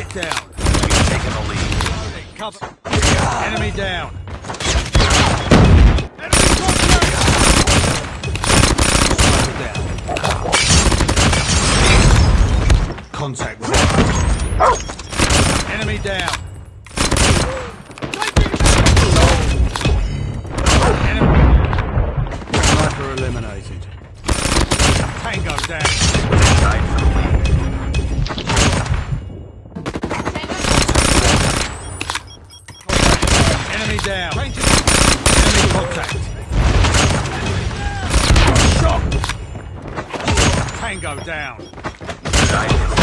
Get down. We've taken the lead. Cover. Enemy down. Enemy contact. Contact with enemy down. Enemy. Sniper eliminated. Tango down. Enemy down. Enemy contact. Shot. Tango down.